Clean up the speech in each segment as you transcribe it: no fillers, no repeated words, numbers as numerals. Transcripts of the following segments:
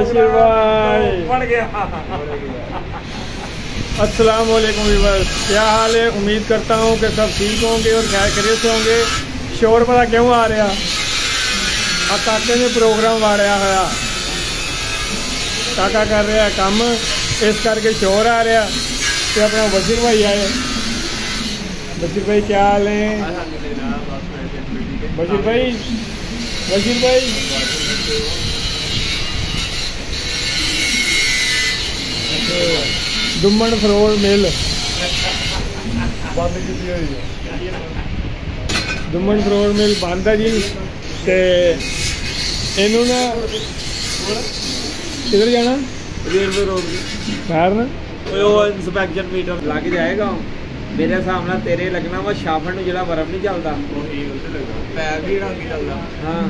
बशीर भाई बढ़ गया। अस्सलाम वालेकुम व्यूअर्स, क्या हाल है? उम्मीद करता हूँ कि सब ठीक होंगे और खैर खैरियत से होंगे। शोर पता क्यों आ रहा? आ काके ने प्रोग्राम वाड़िया होया, काका कर रहा है काम, इस करके शोर आ रहा। तो अपना बशीर भाई आए। बशीर भाई क्या हाल है? बशीर भाई, बशीर भाई दुम्मन फरोल मिल बंद की हुई है। दुम्मन फरोल मिल बंद है जी। ते इनू ना किधर जाना? रेलवे रोड कारण इंस्पेक्शन मीटर लग जाएगा मेरे हिसाब नाल। तेरे लगना वा शाफट नूं जिहड़ा बर्फ नहीं चलता पैर भी रंग चलता। हाँ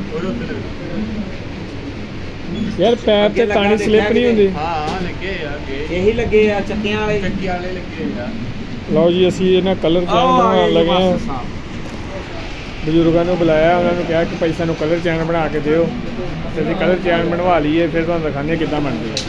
यार पैर ते तानी स्लिप नहीं होंदी। हाँ लगे यही लगे आ चक्कियां वाले लगे यार। लो जी असी इन्हां कलर चैन बनाउण लगे हैं। बजुर्गों ने बुलाया, उन्होंने कहा कि पैसा नूं कलर चैन बना के दिओ। ते असीं कलर चैन बनवा लीए, फिर तुहानूं दिखाने किद्दां बनदी है।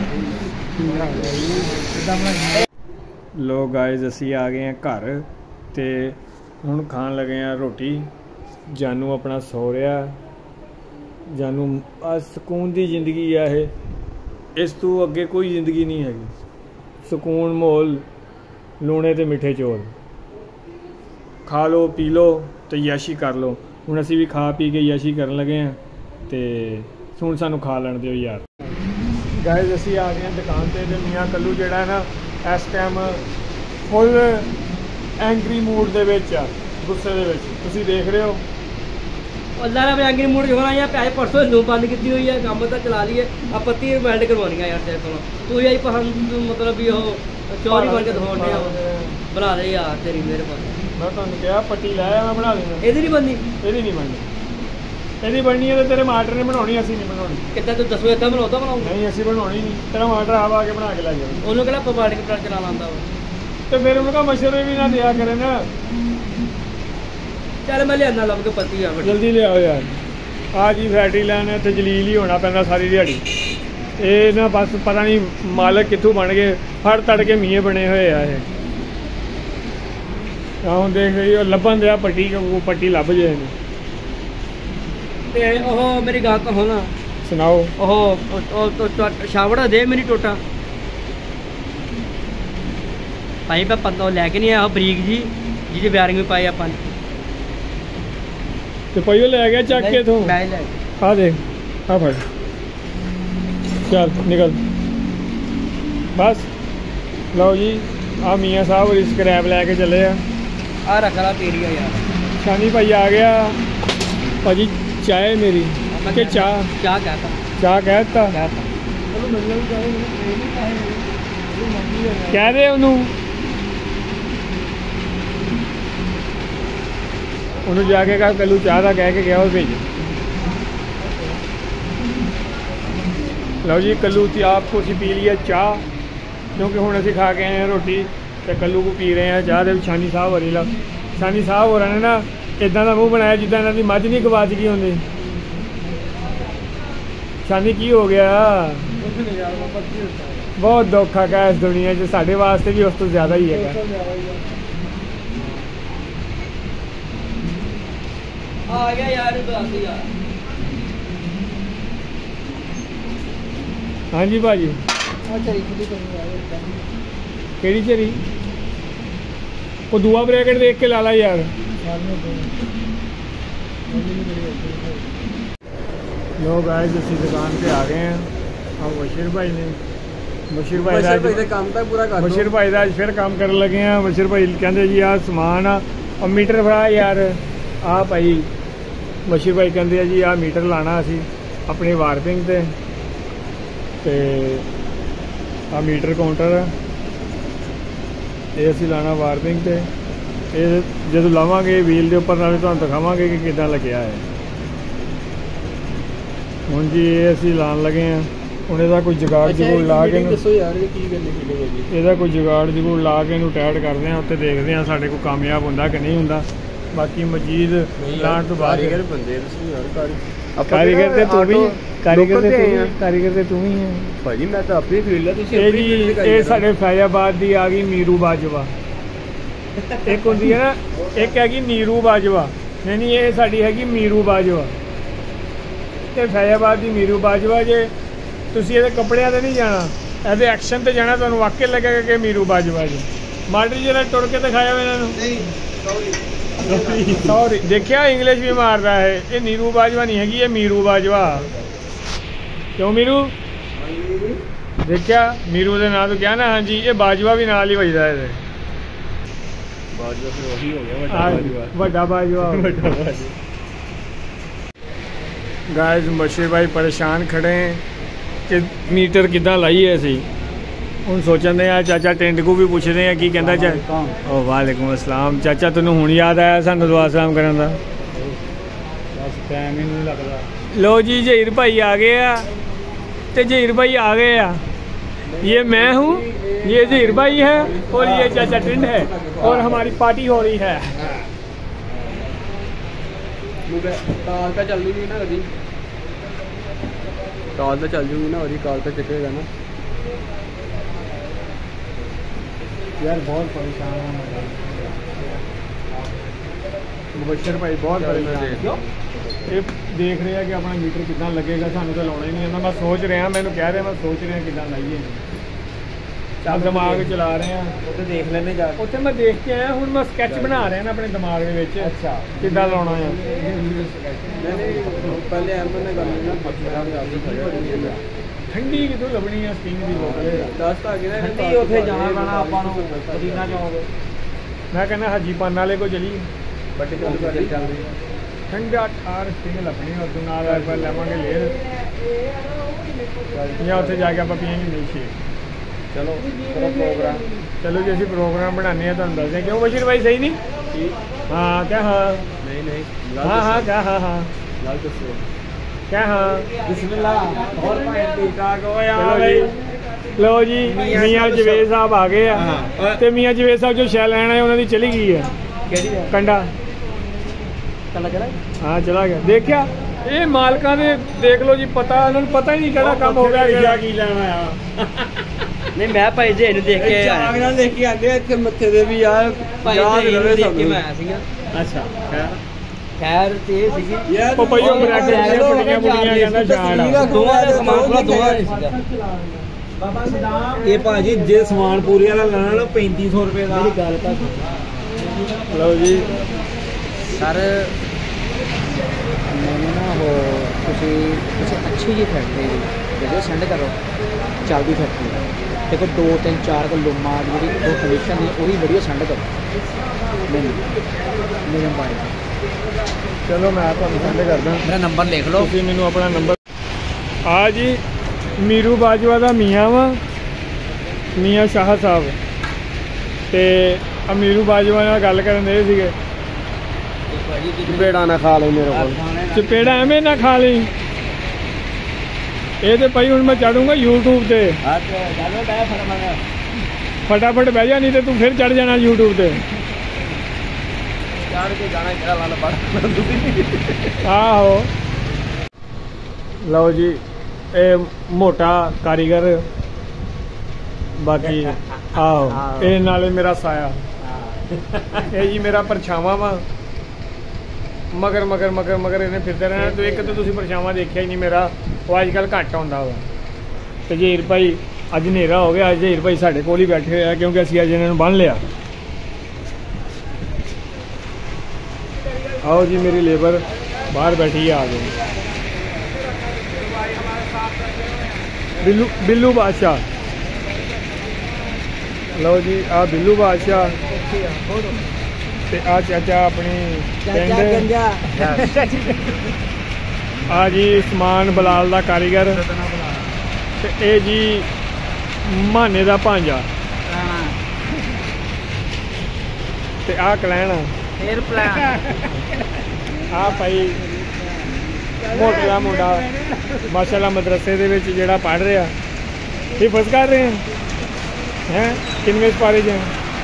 लो गाइस असी आ गए हैं घर ते हुण खाण लगे हैं रोटी। जानू अपना सो रहा। जानू आ सुकून दी जिंदगी है ये, इस तू अगे कोई जिंदगी नहीं हैगी। सुकून माहौल, लूणे ते मिठे चौल, खा लो पी लो तो याशी कर लो। हुण असी भी खा पी के याशी करन लगे हैं ते हुण सानू खा लैण दिओ यार। गाइस असी आ गए हैं दुकान ते मियाँ कल्लू जिहड़ा है ना इस टाइम फुल एंग्री मूड दे विच आ, गुस्से दे विच। तुसीं देख रहे हो अल्लाह ने एंग्री मूड होना यार। पैसे परसों नू बंद की हुई है, काम तो चला ली है। अब 30 रिमाइंड करवानी यार तेरे को। तू यही पसंद मतलब भी हो चौरी बन के दिखाने बना दे यार, तेरी मेहरबानी। मैं तुहानूं कहा पट्टी लाया मैं बना देना। ਇਹਦੀ नहीं बननी, ਇਹਦੀ नहीं बननी। ਇਹਦੀ बननी है तो तेरे मास्टर ने बनानी, असीं नहीं बनानी। कितना तू दसो इतना बनाता बनाऊंगा नहीं असीं बनानी नहीं, तेरा मास्टर आप आके बना के ला जाओ। ਉਹਨੂੰ ਕਿਹੜਾ ਪਵਾੜੀ ਕੇ ਚਲਾਣਾ ਆਉਂਦਾ ਵਾ। तो फिर उनका मशवरे भी ना दिया करे ना। ਚੱਲ मैं लियाना ਲੱਭ ਕੇ ਪੱਤੀ ਆ ਵੱਡੀ। जल्दी ले आओ यार। आज ही फैक्ट्री लैन इत्थे जलील ही होना पैंदा सारी दिहाड़ी। ये ना बस पता नहीं मालक कित्थों बन गए, फड़ तड़ के मीए बने हुए आ ये। ਹੁਣ देख रही हो ਲੱਭਣ ਦਿਆ ਪੱਟੀ, ਉਹ ਪੱਟੀ ਲੱਭ ਜੇ। ਤੇ ਉਹ ਮੇਰੀ ਗੱਲ ਤਾਂ ਸੁਣ। ਸੁਣਾਓ। ਉਹ ਸ਼ਾਵੜਾ ਦੇ ਮੇਰੀ ਟੋਟਾ ਭਾਈ ਮੈਂ ਪੰਦੋ ਲੈ ਕੇ ਨਹੀਂ ਆਇਆ ਬਰੀਕ ਜੀ ਜਿਹਦੀ ਵਾਇਰਿੰਗ ਵੀ ਪਾਈ ਆਪਾਂ ਨੇ। ਤੇ ਪਈਓ ਲੈ ਗਿਆ ਚੱਕ ਕੇ ਤੂੰ। ਮੈਂ ਲੈ ਆ ਦੇਖ ਆ ਫੜ ਚੱਲ ਨਿਕਲ ਬਸ। ਲਓ ਜੀ ਆ ਮੀਆਂ ਸਾਹਿਬ और स्क्रैप लेके चले आ रख ला तेरी यार। शानी भाई आ गया। भाजी चाय मेरी के चाह क्या कहता कहता कह दे उन्होंने जाके कहा कल्लू चाह का कह के गया और भेज। लो जी कल्लू आपको असी पी लिया चाह, क्योंकि हुण असी खा के आए हैं रोटी तो कल्लू को पी रहे हैं चाह। शानी साहब हो रही ला, शानी साहब हो रहा ने ना इदा का मूँह बनाया जिदा इन्हों की मझ नहीं गवाच गई होंगी। शानी की हो गया? बहुत दुख है इस दुनिया च, साढ़े वास्ते भी उस तो ज़्यादा ही है। आ गया यार हाँ जी भाजी केड़ी झरी वो दूआ ब्रैकेट देख के ला ला यार। लोग आए जिस दुकान पे आ गए हैं। और बशीर भाई ने बशीर भाई काम तो पूरा कर बशीर भाई का फिर काम कर लगे हैं। बशीर भाई कहते जी आ समान आ और मीटर फड़ा यार आ भाई। बशीर भाई कहते जी आ मीटर लाना असी अपनी वारपिंग ते आ मीटर काउंटर ये असी लाना वारपिंग ते जो लावांगे व्हील के उपर नाले तुहानूं दिखावांगे कि किदां लग्या है। हुण जी ये असी लान लगे हैं। हुण इहदा कोई जुगाड़ जुगूड़ ला के इहदा कोई जुगाड़ जुगूड़ ला के इहनूं टाइट करदे हां, उत्ते देखदे हां साडे कोल कामयाब हुंदा कि नहीं हुंदा। बाकी मजीद लाण तो बाद कारीगर ते ਕਾਰੀਗਰ ਲੋਕਲ ਤੇ ਤੇ ਆਏ ਆ। ਕਾਰੀਗਰ ਤੇ ਤੂੰ ਹੀ ਹੈ ਭਾਜੀ ਮੈਂ ਤਾਂ ਆਪਣੀ ਫੀਲਡ ਆ, ਤੁਸੀਂ ਇਹ ਆਪਣੀ ਜੀ field ਤੇ ਇਹ ਸਾਡੇ ਫੈਜ਼ਾਬਾਦ ਦੀ ਆ ਗਈ ਨੀਰੂ ਬਾਜਵਾ। ਇੱਕ ਹੁੰਦੀ ਹੈ ਨਾ, ਇੱਕ ਹੈਗੀ ਨੀਰੂ ਬਾਜਵਾ, ਨਹੀਂ ਇਹ ਸਾਡੀ ਹੈਗੀ ਮੀਰੂ ਬਾਜਵਾ ਤੇ ਫੈਜ਼ਾਬਾਦ ਦੀ ਮੀਰੂ ਬਾਜਵਾ। ਜੇ ਤੁਸੀਂ ਇਹਦੇ ਕੱਪੜਿਆਂ ਤੇ ਨਹੀਂ ਜਾਣਾ, ਇਹਦੇ ਐਕਸ਼ਨ ਤੇ ਜਾਣਾ, ਤੁਹਾਨੂੰ ਵਾਕਿਆ ਲੱਗੇਗਾ ਕਿ ਮੀਰੂ ਬਾਜਵਾ ਜੀ। ਮਾਡਲ ਜਿਹੜਾ ਟੁਰ ਕੇ ਦਿਖਾਇਆ ਇਹਨਾਂ ਨੂੰ। ਨਹੀਂ ਸੌਰੀ ਦੇਖਿਆ ਇੰਗਲਿਸ਼ ਵੀ ਮਾਰਦਾ ਹੈ। ਇਹ ਨੀਰੂ ਬਾਜਵਾ ਨਹੀਂ ਹੈਗੀ, ਇਹ ਮੀਰੂ ਬਾਜਵਾ। ਕਿਉਂ ਮੀਰੂ ਦੇਖਿਆ, ਮੀਰੂ ਦੇ ਨਾਂ ਤੋਂ ਕਿਹਾ ਨਾ। ਹਾਂਜੀ ਇਹ ਬਾਜਵਾ ਵੀ ਨਾਲ ਹੀ ਵੱਜਦਾ ਇਹਦੇ। ਬਾਜਵਾ ਫਿਰ ਉਹੀ ਹੋ ਗਿਆ ਵੱਡਾ ਬਾਜਵਾ। गाइस बशीर भाई परेशान खड़े हैं कि मीटर कितना लाइए असी हूँ सोचते हैं। चाचा टेंट को भी पूछते हैं की कहता चा ओ वालेकुम अस्सलाम चाचा तेन हूँ याद आया सानू दुआ सलाम करन दा। ਬਸ ਟਾਈਮ ਹੀ ਨਹੀਂ ਲੱਗਦਾ। लो जी जहीर भाई आ गए आ ते जहीर भाई आ गए आ। ये मैं हूँ, ये जहीर भाई है और ये चाचा टेंट है और हमारी पार्टी हो रही है। ਕਾਲ ਤਾਂ ਚੱਲ ਜੂਗੀ ਨਾ ਕਦੀ, ਕਾਲ ਤਾਂ ਚੱਲ ਜੂਗੀ ਨਾ ਉਹਦੀ, ਕਾਲ ਤਾਂ ਚੱਕੇਗਾ ਨਾ यार। बहुत परेशान है मुबशर भाई, बहुत परेशान। ये देख रहे हैं कि अपना मीटर कितना लगेगा, सानू तो लाना ही नहीं आता। मैं सोच रहा, मैंने कह रहा मैं सोच रहा कितना लाइए, ਚੱਲ ਦਿਮਾਗ ਚਲਾ ਰਹੇ ਆ। ਉੱਥੇ ਦੇਖ ਲੈਣੇ ਜਾ ਕੇ। ਉੱਥੇ ਮੈਂ ਦੇਖ ਕੇ ਆਇਆ, ਹੁਣ ਮੈਂ ਸਕੈਚ ਬਣਾ ਰਿਹਾ ਨਾ ਆਪਣੇ ਦਿਮਾਗ ਦੇ ਵਿੱਚ। ਅੱਛਾ ਕਿੱਦਾਂ ਲਾਉਣਾ ਆ। ਨਹੀਂ ਪਹਿਲੇ ਐਮਨ ਨੇ ਗੱਲ ਨਾ ਪੁੱਛਿਆ ਠੰਡੀ ਕਿਤੋਂ ਲੱਭਣੀ ਆ ਸਟਿੰਗ ਦੀ ਬੋਤਲ। ਦੱਸ ਤਾਂ ਕਿ ਠੰਡੀ ਉੱਥੇ ਜਾਣਾ ਪੈਣਾ ਆਪਾਂ ਨੂੰ, ਮਦੀਨਾ ਚੌਂਕ। ਮੈਂ ਕਹਿੰਦਾ ਹਾਜੀ ਪਾਨ ਵਾਲੇ ਕੋ ਚਲੀਏ, ਬੱਟੇ ਚੱਲਦੀ ਠੰਡਾ ਠਾਰ ਸਟਿੰਗ ਲੱਭਣੀ। ਉਦੋਂ ਨਾਲ ਆਪਾਂ ਲੈਵਾਂਗੇ ਲੇਰ, ਜਾਂ ਉੱਥੇ ਜਾ ਕੇ ਆਪਾਂ ਪੀਵਾਂਗੇ ਮਿਲਕ ਸ਼ੇਕ। ਚਲੋ ਕਰੋ ਪ੍ਰੋਗਰਾਮ। ਚਲੋ ਜੀ ਅਸੀਂ ਪ੍ਰੋਗਰਾਮ ਬਣਾਉਂਦੇ ਹਾਂ, ਤੁਹਾਨੂੰ ਦੱਸਦੇ ਹਾਂ। ਕਿਉਂ ਬਸ਼ੀਰ ਭਾਈ ਸਹੀ ਨਹੀਂ? ਹਾਂ ਕਿਆ ਹਾਂ? ਨਹੀਂ ਨਹੀਂ ਹਾਂ ਹਾਂ ਕਿਆ ਹਾਂ ਹਾਂ ਗੱਲ ਦੱਸੋ। ਕਿਆ ਹਾਂ? ਬਿਸਮਿਲ੍ਲਾ। ਹੋਰ ਭਾਈ ਠੀਕ ਠਾਕ ਹੋ ਚਲੋ ਜੀ, ਲਓ ਜੀ ਮੀਆਂ ਜਵੇਦ ਸਾਹਿਬ ਆ ਗਏ ਆ ਤੇ ਮੀਆਂ ਜਵੇਦ ਸਾਹਿਬ ਜੋ ਸ਼ੈ ਲੈਣਾ ਹੈ ਉਹਨਾਂ ਦੀ ਚਲੀ ਗਈ ਹੈ। ਕਿਹੜੀ ਹੈ? ਕੰਡਾ ਚੱਲ ਕਿਹੜਾ? ਹਾਂ ਚਲਾ ਗਿਆ। ਦੇਖਿਆ ਇਹ ਮਾਲਕਾਂ ਦੇ ਦੇਖ ਲਓ ਜੀ, ਪਤਾ ਉਹਨਾਂ ਨੂੰ ਪਤਾ ਹੀ ਨਹੀਂ ਕਿਹੜਾ ਕੰਮ ਹੋ ਗਿਆ, ਕਿਹੜਾ ਕੀ ਲੈਣਾ ਆ। ਨਹੀਂ ਮੈਂ ਭਾਈ ਜੀ ਇਹਨੂੰ ਦੇਖ ਕੇ ਆਇਆ। ਚਾਗ ਨਾਲ ਦੇਖ ਕੇ ਆਂਦੇ ਇੱਥੇ ਮੱਥੇ ਦੇ ਵੀ ਯਾਰ ਭਾਈ ਜੀ ਇਹਨੂੰ ਦੇਖ ਕੇ ਮੈਂ ਆਇਆ ਸੀਗਾ। ਅੱਛਾ ਖੈਰ ਤੇ ਇਹ ਸੀਗੀ ਯਾਰ ਉਹ ਭਾਈ ਉਹ ਬਰੈਡ ਦੀਆਂ ਪੁੜੀਆਂ ਕਹਿੰਦਾ ਸ਼ਾਨ। ਦੋਵਾਂ ਦਾ ਸਮਾਨ ਪੂਰਾ ਦੋਵਾਂ ਦਾ ਸੀਗਾ। ਬਾਬਾ ਸਦਾਮ ਇਹ ਭਾਜੀ ਜੇ ਸਮਾਨ ਪੂਰੀ ਵਾਲਾ ਲੈਣਾ ਨਾ 3500 ਰੁਪਏ ਦਾ। ਮੇਰੀ ਗੱਲ ਤਾਂ ਸੁਣ। ਲਓ ਜੀ ਸਰ ਮੈਨੂੰ ਨਾ ਉਹ ਤੁਸੀਂ ਅੱਛੀ ਜਿਹੀ ਫੈਕਟਰੀ ਜਦੋਂ ਸੈਂਡ ਕਰੋ, ਚੱਲਦੀ ਫੈਕਟਰੀ ਦੇਖੋ 2 3 4 ਕਿਲੋ ਮਾਲ ਜਿਹੜੀ ਦੋ ਕੰਡੀਸ਼ਨ ਦੀ ਉਹਦੀ ਵੀਡੀਓ ਸੈਂਡ ਕਰੋ ਮੈਨੂੰ ਮੇਰੇ ਮੋਬਾਈਲ। ਚਲੋ ਮੈਂ ਤੁਹਾਨੂੰ ਸੈਂਡ ਕਰਦਾ, ਮੇਰਾ ਨੰਬਰ ਲਿਖ ਲਓ। ਤੁਸੀਂ ਮੈਨੂੰ ਆਪਣਾ ਨੰਬਰ। ਆ ਜੀ ਮੀਰੂ ਬਾਜਵਾ ਦਾ ਮੀਆਂ ਵਾ, ਮੀਆਂ ਸ਼ਾਹ ਸਾਹਿਬ ਤੇ ਅਮੀਰੂ ਬਾਜਵਾ ਨਾਲ ਗੱਲ ਕਰਨ ਦੇ ਸੀਗੇ। ਚਪੇੜਾ ਨਾ ਖਾ ਲੈ ਮੇਰੇ ਕੋਲ। ਚਪੇੜਾ ਐਵੇਂ ਨਾ ਖਾ ਲਈ। ਇਹ ਤੇ ਭਾਈ ਹੁਣ ਮੈਂ ਚੜੂੰਗਾ YouTube ਤੇ। ਫਟਾਫਟ ਬਹਿ ਜਾ, ਨਹੀਂ ਤੇ ਤੂੰ ਫਿਰ ਚੜ ਜਾਣਾ YouTube ਤੇ। ਚੜ ਕੇ ਗਾਣਾ ਕਿਹੜਾ ਲਾਣਾ ਪੜ। ਆਹੋ ਲਓ ਜੀ ਇਹ ਮੋਟਾ ਕਾਰੀਗਰ, ਬਾਕੀ ਆਹੋ ਇਹ ਨਾਲੇ ਮੇਰਾ ਸਾਇਆ। ਇਹ ਜੀ ਮੇਰਾ ਪਰਛਾਵਾਂ ਵਾ, ਮਗਰ ਮਗਰ ਮਗਰ ਮਗਰ ਇਹਨੇ ਫਿਰਦੇ ਰਹਿਣਾ। ਤੇ ਇੱਕ ਤਾਂ ਤੁਸੀਂ ਪਰਛਾਵਾਂ ਦੇਖਿਆ ਹੀ ਨਹੀਂ ਮੇਰਾ, ਉਹ ਅੱਜ ਕੱਲ੍ਹ ਘੱਟ ਆਉਂਦਾ ਵਾ। ਤੇ ਜਹੀਰ ਭਾਈ ਅੱਜ ਹਨੇਰਾ ਹੋ ਗਿਆ, ਅੱਜ ਜਹੀਰ ਭਾਈ ਸਾਡੇ ਕੋਲ ਹੀ ਬੈਠੇ ਹੋਏ ਆ ਕਿਉਂਕਿ ਅਸੀਂ ਅੱਜ ਇਹਨਾਂ ਨੂੰ ਬੰਨ੍ਹ ਲਿਆ। आओ जी मेरी लेबर बाहर बैठी है, आ गई। बिल्लू बिल्लू बादशाह, लो जी आ बिल्लू बादशाह ते आ चाचा अपनी पिंड। आ जी समान बलाल दा कारीगर ते ए जी माने दा भांजा ते आ कलैन ਆ ਭਾਈ ਮੋਟੇ ਦਾ ਮੁੰਡਾ ਮਾਸ਼ਾਅੱਲਾ ਮਦਰਸੇ ਦੇ ਵਿੱਚ ਜਿਹੜਾ ਪੜ੍ਹ ਰਿਹਾ। ਹਿਫਜ਼ ਕਰ ਰਹੇ ਹੈ ਕਿੰਨੇ ਪਾਰੇ ਚ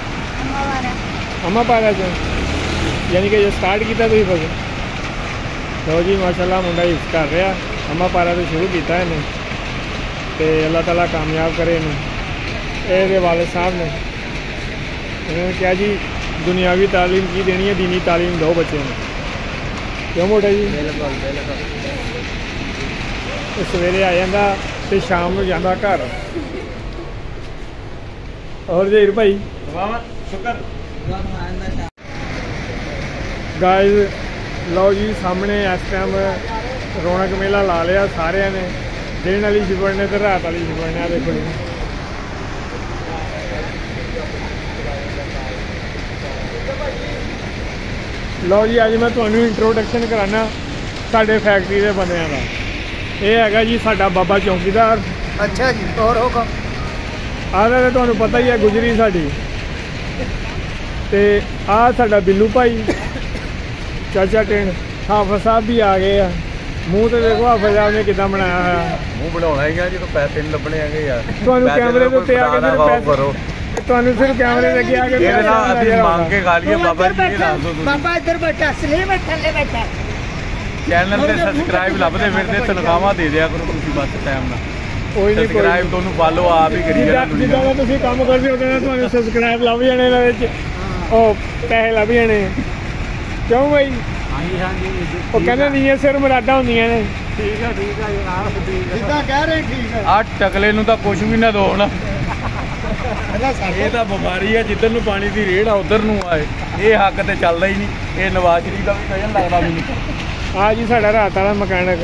ਅਮਾ ਪਾਰਾ ਚ, ਯਾਨੀ ਕਿ ਜੇ ਸਟਾਰਟ ਕੀਤਾ ਤੁਸੀਂ ਹਿਫਜ਼। ਲਓ ਜੀ ਮਾਸ਼ਾਅੱਲਾ ਮੁੰਡਾ ਹਿਫਜ਼ ਕਰ ਰਿਹਾ अम्मा पारा तो शुरू किया इन्हें, तो अल्लाह ताला कामयाब करे इन्हें। ये वालिद साहब ने इन्होंने कहा जी दुनियावी तालीम की देनी है, दीनी तालीम दो बच्चे ने। क्यों मोटा जी? तो सवेरे आ जाता तो शाम को जाता घर। और जहीर भाई गाइस लो जी सामने इस टाइम रौनक मेला ला लिया सारे ने, दिन वाली छिपड़ ने तो रात वाली छिपड़ ने। देखो जी लो जी अज मैं तुहानू इंट्रोडक्शन कराना साडे फैक्ट्री के बंदियां दा। ये है जी साडा बाबा चौकीदार। अच्छा जी और होगा आदा तो तुहानू पता ही है गुजरी साडी। ते आ साडा बिल्लू भाई चाचा टेंड। हाफिज साहब भी आ गए हैं। मूँह तो देखो हाफिज साहब ने कितना बनाया है। मूँह बनाना ही जो पैसे नहीं लभने है यार। तुहानू कैमरे के उत्ते आके सिर्फ पैसे, तुहानू सिर्फ कैमरे लगे आके मांग के खा लिए बाबा जी। बाबा इधर बैठा सलीम थल्ले बैठा। चैनल पे सब्सक्राइब लभदे फिरदे तनखावां दे दिया करो तुसीं बस टाइम नाल। कोई नहीं सब्सक्राइब तुहानू फॉलो आप ही करी जाना। जिद्दां दा तुसीं काम करदे हो तुहानू सब्सक्राइब लभ जाने इहदे विच, ओ पैसे लभ जाने। क्यों भाई? हाँ जी हाँ जी। वो कहते नीयत सिर मुरादा होंदियां ने। ठीक है जनाब, जिद्दां कह रहे ठीक है। आ टकले नूं तां कुछ भी ना दो ना। ये तो बीमारी है जिधर नूं पानी की रेड़ आ उधर नूं आए। ये हक तो चलता ही नहीं। ये नवाज शरीफ का भी वजन लगता मैनूं। हाँ जी साडा रात वाला मकैनिक।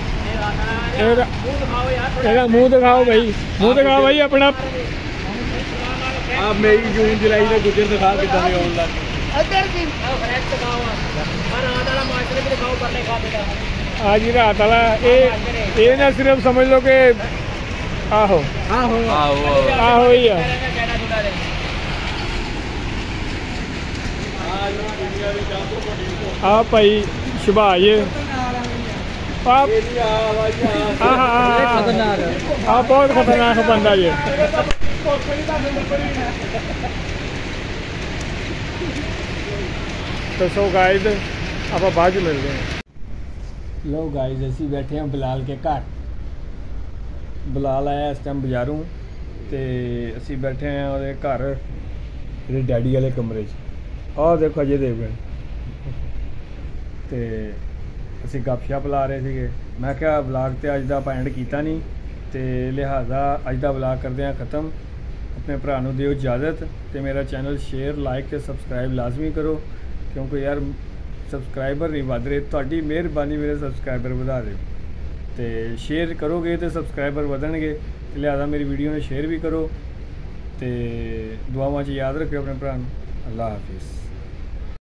ਇਹਦਾ ਮੂੰਹ ਦਿਖਾਓ ਭਾਈ, ਮੂੰਹ ਦਿਖਾਓ ਭਾਈ ਆਪਣਾ। ਆ ਮਈ ਜੂਨ ਜੁਲਾਈ ਦਾ ਗੁੱਜਰ ਦਿਖਾ ਕਿੱਦਾਂ ਦੇ ਆਉਣ ਲੱਗ ਇੱਧਰ ਜੀ ਫਰੈਸ਼ ਦਿਖਾਓ। ਪਰ ਰਾਤ ਵਾਲਾ ਮਾਸਟਰ ਵੀ ਦਿਖਾਓ ਪਰਲੇ ਖਾਤੇ ਦਾ। ਆ ਜੀ ਰਾਤ ਵਾਲਾ ਇਹ ਨਾ ਸਿਰਫ ਸਮਝ ਲਓ ਕਿ ਆਹੋ ਆਹੋ ਆਹੋ ਆਹੋ ਹੀ ਆ। ਆ ਭਾਈ ਸ਼ਬਾਜ ਆ बहुत खतरनाक बंदा जी। तो सो गाइज आप बाद मिलते हैं। लो गाइज असी बैठे हैं बिलाल के घर। बिलाल आया इस टाइम बाजारों तो असी बैठे हैं और घर डैडी वाले कमरे और देखो अजय देवगन। तो ਅਸੀਂ ਗੱਪਸ਼ਪ ਲਾ ਰਹੇ ਸੀਗੇ। ਮੈਂ ਕਿਹਾ ਵਲੌਗ ਤੇ ਅੱਜ ਦਾ ਆਪਾਂ ਐਂਡ ਕੀਤਾ ਨਹੀਂ ਤੇ ਲਿਹਾਜ਼ਾ ਅੱਜ ਦਾ ਵਲੌਗ ਕਰਦੇ ਹਾਂ ख़त्म। ਆਪਣੇ ਭਰਾ ਨੂੰ ਦਿਓ ਇਜਾਜ਼ਤ ਤੇ ਮੇਰਾ ਚੈਨਲ ਸ਼ੇਅਰ ਲਾਈਕ ਤੇ ਸਬਸਕ੍ਰਾਈਬ ਲਾਜ਼ਮੀ ਕਰੋ ਕਿਉਂਕਿ ਯਾਰ ਸਬਸਕ੍ਰਾਈਬਰ ਨਹੀਂ ਵੱਧ ਰਹੇ। ਤੁਹਾਡੀ ਮਿਹਰਬਾਨੀ ਮੇਰੇ ਸਬਸਕ੍ਰਾਈਬਰ ਵਧਾ ਦਿਓ ਤੇ ਸ਼ੇਅਰ ਕਰੋਗੇ ਤੇ ਸਬਸਕ੍ਰਾਈਬਰ ਵਧਣਗੇ। ਲਿਹਾਜ਼ਾ ਮੇਰੀ ਵੀਡੀਓ ਨੂੰ ਸ਼ੇਅਰ ਵੀ ਕਰੋ ਤੇ ਦੁਆਵਾਂ 'ਚ ਯਾਦ ਰੱਖਿਓ ਆਪਣੇ ਭਰਾ ਨੂੰ। ਅੱਲਾ ਹਾਫਿਜ਼।